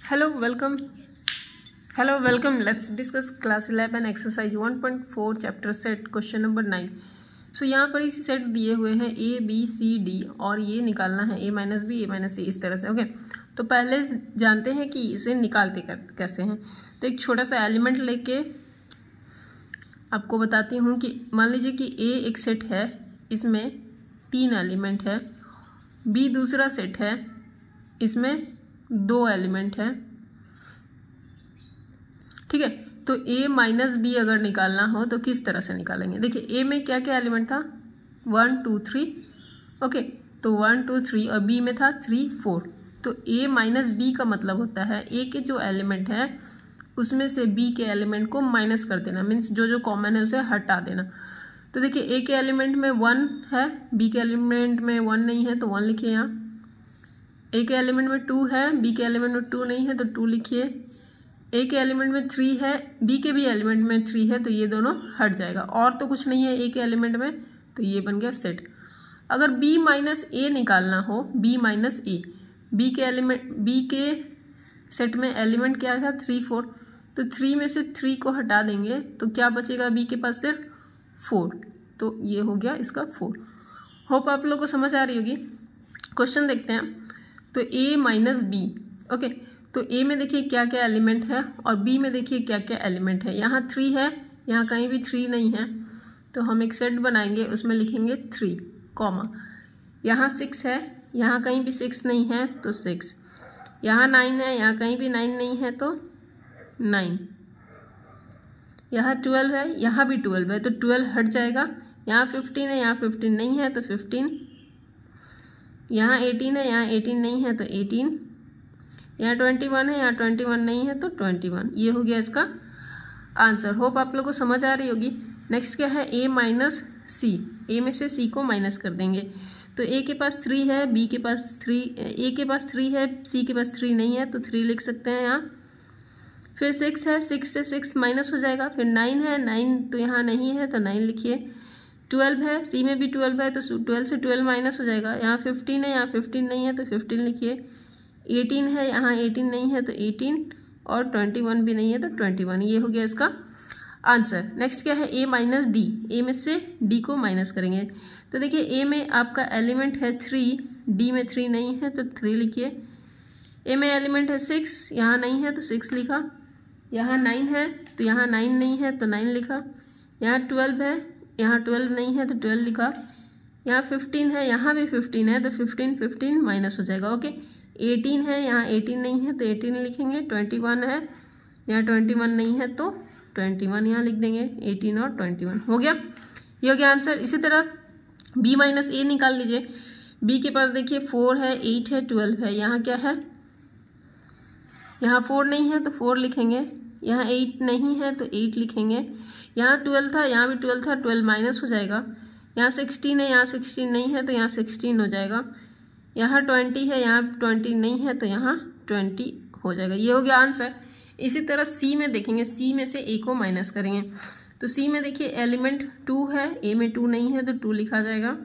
Hello, welcome. Let's discuss class 11 exercise 1.4 chapter set question number 9. So यहाँ पर इसी set दिए हुए हैं A, B, C, D और ये निकालना है A minus B A minus C इस तरह से. ओके, तो पहले जानते हैं कि इसे निकालते कैसे हैं. तो एक छोटा सा एलिमेंट लेके आपको बताती हूँ कि मान लीजिए कि A एक सेट है, इसमें 3 एलिमेंट है. B दूसरा सेट है, इसमें 2 एलिमेंट है. ठीक है, तो A माइनस बी अगर निकालना हो तो किस तरह से निकालेंगे. देखिए A में क्या क्या एलिमेंट था, 1 2 3. ओके, तो 1 2 3 और B में था 3 4. तो A माइनस बी का मतलब होता है A के जो एलिमेंट है उसमें से B के एलिमेंट को माइनस कर देना, मीन्स जो जो कॉमन है उसे हटा देना. तो देखिए A के एलिमेंट में 1 है, B के एलिमेंट में 1 नहीं है तो 1 लिखिए. यहाँ A के एलिमेंट में 2 है, B के एलिमेंट में 2 नहीं है तो 2 लिखिए. A के एलिमेंट में 3 है, B के भी एलिमेंट में 3 है तो ये दोनों हट जाएगा. और तो कुछ नहीं है A के एलिमेंट में, तो ये बन गया सेट. अगर B माइनस A निकालना हो, B माइनस A, B के सेट में एलिमेंट क्या था 3 4, तो 3 में से 3 को हटा देंगे तो क्या बचेगा B के पास सिर्फ 4. तो ये हो गया इसका 4. होप आप लोगों को समझ आ रही होगी. क्वेश्चन देखते हैं. तो A माइनस बी. ओके, तो A में देखिए क्या क्या एलिमेंट है और B में देखिए क्या क्या एलिमेंट है. यहाँ 3 है, यहाँ कहीं भी 3 नहीं है, तो हम एक सेट बनाएंगे, उसमें लिखेंगे 3 कॉमा. यहाँ 6 है, यहाँ कहीं भी 6 नहीं है तो 6. यहाँ 9 है, यहाँ कहीं भी 9 नहीं है तो 9. यहाँ 12 है, यहाँ भी 12 है तो 12 हट जाएगा. यहाँ 15 है, यहाँ 15 नहीं है तो 15. यहाँ 18 है, यहाँ 18 नहीं है तो 18. यहाँ 21 है, यहाँ 21 नहीं है तो 21. ये हो गया इसका आंसर. होप आप लोग को समझ आ रही होगी. नेक्स्ट क्या है, A माइनस सी. A में से C को माइनस कर देंगे. तो A के पास 3 है, B के पास 3, A के पास 3 है, C के पास 3 नहीं है तो 3 लिख सकते हैं यहाँ. फिर 6 है, 6 से 6 माइनस हो जाएगा. फिर 9 है, 9 तो यहाँ नहीं है तो 9 लिखिए. 12 है, C में भी 12 है तो 12 से 12 माइनस हो जाएगा. यहाँ 15 है, यहाँ 15 नहीं है तो 15 लिखिए. 18 है, यहाँ 18 नहीं है तो 18 और 21 भी नहीं है तो 21. ये हो गया इसका आंसर. नेक्स्ट क्या है, A माइनस डी. A में से D को माइनस करेंगे. तो देखिए A में आपका एलिमेंट है 3, D में 3 नहीं है तो 3 लिखिए. A में एलिमेंट है 6, यहाँ नहीं है तो 6 लिखा. यहाँ 9 है तो यहाँ 9 नहीं है तो 9 लिखा. यहाँ 12 है, यहाँ 12 नहीं है तो 12 लिखा. यहाँ 15 है, यहाँ भी 15 है तो 15 माइनस हो जाएगा. ओके, 18 है, यहाँ 18 नहीं है तो 18 लिखेंगे. 21 है, यहाँ 21 नहीं है तो 21 यहाँ लिख देंगे. 18 और 21 हो गया. ये हो गया आंसर. इसी तरह B माइनस A निकाल लीजिए. B के पास देखिए 4 है, 8 है, 12 है. यहाँ क्या है, यहाँ 4 नहीं है तो 4 लिखेंगे. यहाँ 8 नहीं है तो 8 लिखेंगे. यहाँ 12 था, यहाँ भी 12 था, 12 माइनस हो जाएगा. यहाँ 16 है, यहाँ 16 नहीं है तो यहाँ 16 हो जाएगा. यहाँ 20 है, यहाँ 20 नहीं है तो यहाँ 20 हो जाएगा. ये हो गया आंसर. इसी तरह C में देखेंगे, C में से A को माइनस करेंगे. तो C में देखिए एलिमेंट 2 है, A में 2 नहीं है तो 2 लिखा जाएगा.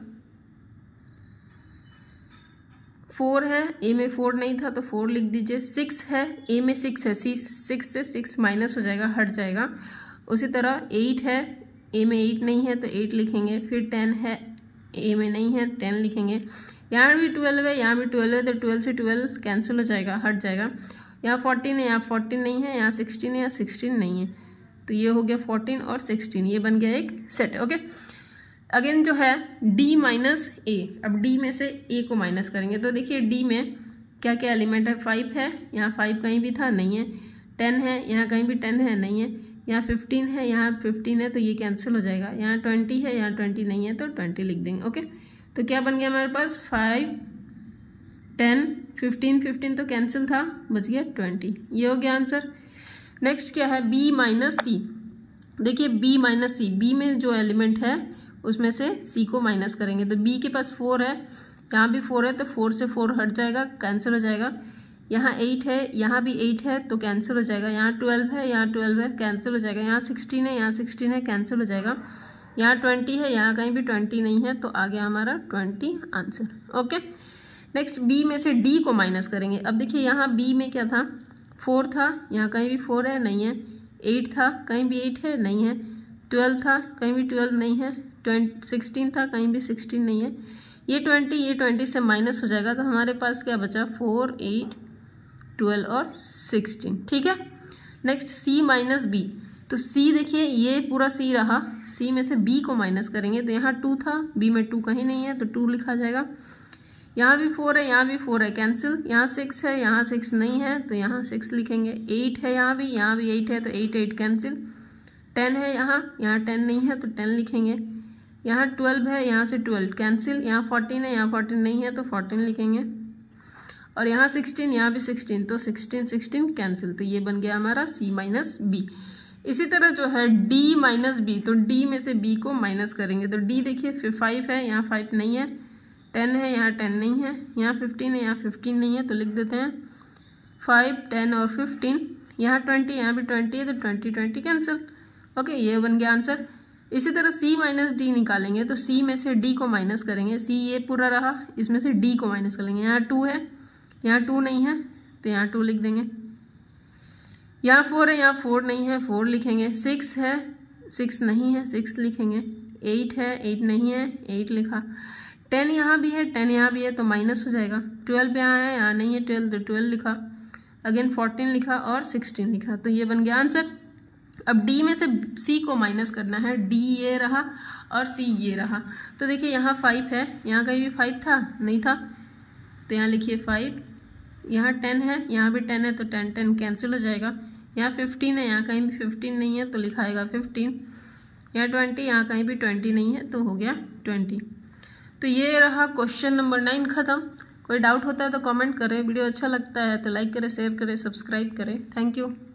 4 है, A में 4 नहीं था तो 4 लिख दीजिए. 6 है, A में 6 है, 6 से 6 माइनस हो जाएगा, हट जाएगा. उसी तरह 8 है, A में 8 नहीं है तो 8 लिखेंगे. फिर 10 है, A में नहीं है 10 लिखेंगे. यहाँ भी 12 है, यहाँ भी 12 है तो 12 से 12 कैंसिल हो जाएगा, हट जाएगा. यहाँ 14 है, यहाँ 14 नहीं है, यहाँ 16 है, यहाँ 16 नहीं है तो ये हो गया 14 और 16. ये बन गया एक सेट. ओके, अगेन जो है D माइनस A. अब D में से A को माइनस करेंगे. तो देखिए D में क्या क्या एलिमेंट है, 5 है, यहाँ 5 कहीं भी था नहीं है. 10 है, यहाँ कहीं भी 10 है नहीं है. यहाँ 15 है, यहाँ 15 है तो ये कैंसिल हो जाएगा. यहाँ 20 है, यहाँ 20 नहीं है तो 20 लिख देंगे. ओके, तो क्या बन गया हमारे पास, 5 10 15 तो कैंसिल था, बच गया 20. ये हो गया आंसर. नेक्स्ट क्या है, B माइनस सी. देखिए B माइनस सी, B में जो एलिमेंट है उसमें से C को माइनस करेंगे. तो B के पास 4 है, यहाँ भी 4 है तो 4 से 4 हट जाएगा, कैंसिल हो जाएगा. यहाँ 8 है, यहाँ भी 8 है तो कैंसिल हो जाएगा. यहाँ 12 है, यहाँ 12 है, कैंसिल हो जाएगा. यहाँ 16 है, यहाँ 16 है, कैंसिल हो जाएगा. यहाँ 20 है, यहाँ कहीं भी 20 नहीं है तो आ गया हमारा 20 आंसर. ओके, नेक्स्ट B में से D को माइनस करेंगे. अब देखिए यहाँ B में क्या था, 4 था, यहाँ कहीं भी 4 है, नहीं है। 8 था, कहीं भी 8 है, नहीं है। 12 था, कहीं भी 12 नहीं है। 16 था, कहीं भी 16 नहीं है। ये 20 से माइनस हो जाएगा, तो हमारे पास क्या बचा? 4, 8, 12 और 16। ठीक है। Next C minus B. तो C देखिए ये पूरा C रहा, C में से B को माइनस करेंगे तो यहाँ 2 था, B में 2 कहीं नहीं है तो 2 लिखा जाएगा। यहाँ भी 4 है, यहाँ भी 4 है, कैंसिल। यहाँ 6 है, यहाँ 6 नहीं है तो यहाँ 6 लिखेंगे। 8 है, यहाँ भी 8 है तो 8 8 कैंसिल। 10 है, यहाँ 10 नहीं है तो 10 लिखेंगे। यहाँ 12 है, यहाँ से 12 कैंसिल। यहाँ 14 है, यहाँ 14 नहीं है तो 14 लिखेंगे। और यहाँ 16, यहाँ भी 16 तो 16 कैंसिल। तो ये बन गया हमारा C माइनस बी। इसी तरह जो है D माइनस बी, तो D में से B को माइनस करेंगे तो D देखिए 5 है, यहाँ 5 नहीं है। 10 है, यहाँ 10 नहीं है। यहाँ 15 है, यहाँ 15 नहीं है तो लिख देते हैं 5, 10 और 15। यहाँ 20, यहाँ भी 20 है तो 20 कैंसिल। ओके, ये बन गया आंसर। इसी तरह C माइनस डी निकालेंगे तो C में से D को माइनस करेंगे। C ये पूरा रहा, इसमें से D को माइनस करेंगे। यहाँ 2 है, यहाँ 2 नहीं है तो यहाँ 2 लिख देंगे। यहाँ 4 है, यहाँ 4 नहीं है, 4 लिखेंगे। 6 है, 6 नहीं है, 6 लिखेंगे। 8 है, 8 नहीं है, 8 लिखा। 10 यहाँ भी है, 10 यहाँ भी है तो माइनस हो जाएगा। 12 यहाँ है, यहाँ नहीं है 12 तो 12 लिखा। अगेन 14 लिखा और 16 लिखा, तो ये बन गया आंसर। अब D में से C को माइनस करना है। D ये रहा और C ये रहा। तो देखिए यहाँ 5 है, यहाँ कहीं भी 5 था, नहीं था तो यहाँ लिखिए 5। यहाँ 10 है, यहाँ भी 10 है तो 10 कैंसिल हो जाएगा। यहाँ 15 है, यहाँ कहीं भी 15 नहीं है तो लिखाएगा 15। यहाँ 20, यहाँ कहीं भी 20 नहीं है तो हो गया 20। तो ये रहा क्वेश्चन नंबर 9 खत्म। कोई डाउट होता है तो कमेंट करें। वीडियो अच्छा लगता है तो लाइक करें, शेयर करें, सब्सक्राइब करें। Thank you.